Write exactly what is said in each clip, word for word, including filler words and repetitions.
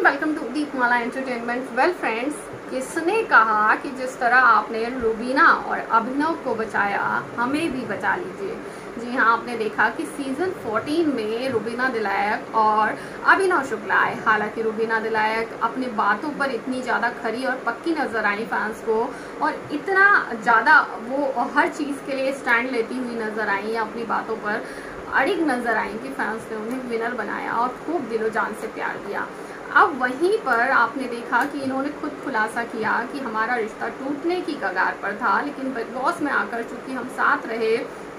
Welcome to Deepmala entertainment. Well friends, किसने कहा कि जिस तरह आपने रुबीना और अभिनव को बचाया हमें भी बचा लीजिए। जी हाँ, आपने देखा कि सीजन चौदह में रुबीना दिलायक और अभिनव शुक्ला आए। हालांकि रुबीना दिलायक अपनी बातों पर इतनी ज़्यादा खरी और पक्की नजर आई फैंस को, और इतना ज़्यादा वो हर चीज़ के लिए स्टैंड लेती हुई नजर आई, अपनी बातों पर अड़िग नजर आई कि फैंस ने उन्हें विनर बनाया और खूब दिलो जान से प्यार दिया। अब वहीं पर आपने देखा कि इन्होंने खुद खुलासा किया कि हमारा रिश्ता टूटने की कगार पर था, लेकिन बिग बॉस में आकर चूंकि हम साथ रहे,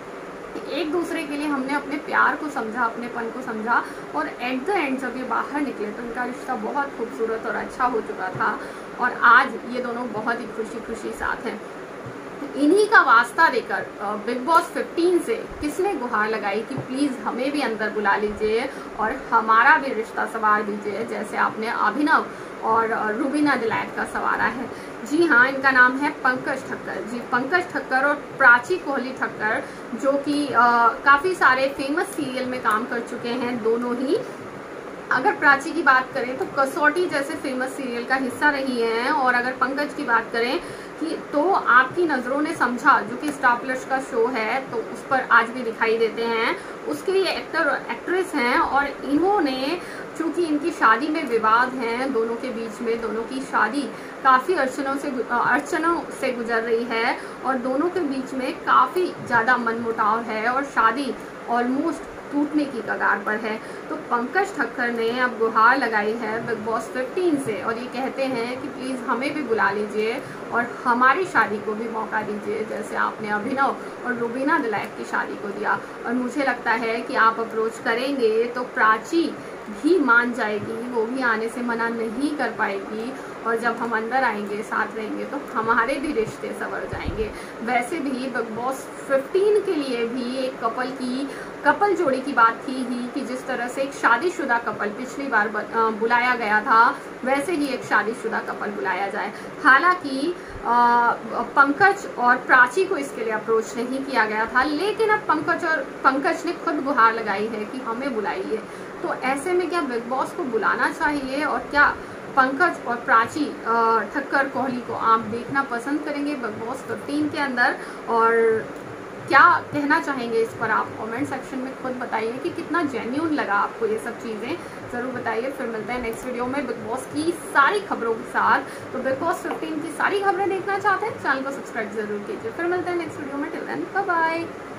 एक दूसरे के लिए हमने अपने प्यार को समझा, अपनेपन को समझा, और एट द एंड जब ये बाहर निकले तो इनका रिश्ता बहुत खूबसूरत और अच्छा हो चुका था। और आज ये दोनों बहुत ही खुशी खुशी साथ हैं। इन्हीं का वास्ता देकर बिग बॉस पंद्रह से किसने गुहार लगाई कि प्लीज़ हमें भी अंदर बुला लीजिए और हमारा भी रिश्ता संवार दीजिए, जैसे आपने अभिनव और रुबीना दिलायक का संवारा है। जी हाँ, इनका नाम है पंकज ठक्कर। जी, पंकज ठक्कर और प्राची कोहली ठक्कर, जो कि काफ़ी सारे फेमस सीरियल में काम कर चुके हैं दोनों ही। अगर प्राची की बात करें तो कसौटी जैसे फेमस सीरियल का हिस्सा रही हैं, और अगर पंकज की बात करें कि तो आपकी नज़रों ने समझा, जो कि स्टार प्लस का शो है, तो उस पर आज भी दिखाई देते हैं। उसके ये एक्टर एक्ट्रेस हैं, और इन्होंने चूंकि इनकी शादी में विवाद हैं दोनों के बीच में, दोनों की शादी काफ़ी अड़चनों से अड़चनों से गुजर रही है, और दोनों के बीच में काफ़ी ज़्यादा मनमुटाव है, और शादी ऑलमोस्ट टूटने की कगार पर है। तो पंकज ठक्कर ने अब गुहार लगाई है बिग बॉस पंद्रह से, और ये कहते हैं कि प्लीज़ हमें भी बुला लीजिए और हमारी शादी को भी मौका दीजिए, जैसे आपने अभिनव और रुबीना दिलायक की शादी को दिया। और मुझे लगता है कि आप अप्रोच करेंगे तो प्राची भी मान जाएगी, वो भी आने से मना नहीं कर पाएगी, और जब हम अंदर आएंगे, साथ रहेंगे, तो हमारे भी रिश्ते संवर जाएंगे। वैसे भी बिग बॉस पंद्रह के लिए भी एक कपल की कपल जोड़ी की बात थी ही कि जिस तरह से एक शादीशुदा कपल पिछली बार बुलाया गया था, वैसे ही एक शादीशुदा कपल बुलाया जाए। हालांकि पंकज और प्राची को इसके लिए अप्रोच नहीं किया गया था, लेकिन अब पंकज और पंकज ने खुद गुहार लगाई है कि हमें बुलाइए। तो ऐसे में क्या बिग बॉस को बुलाना चाहिए, और क्या पंकज और प्राची ठक्कर कोहली को आप देखना पसंद करेंगे बिग बॉस पंद्रह के अंदर? और क्या कहना चाहेंगे इस पर आप कमेंट सेक्शन में खुद बताइए कि कितना जेन्यून लगा आपको ये सब चीज़ें, ज़रूर बताइए। फिर मिलते हैं नेक्स्ट वीडियो में बिग बॉस की सारी खबरों के साथ। तो बिग बॉस पंद्रह की सारी खबरें देखना चाहते हैं, चैनल को सब्सक्राइब जरूर कीजिए। फिर मिलते हैं नेक्स्ट वीडियो में। Till then bye bye.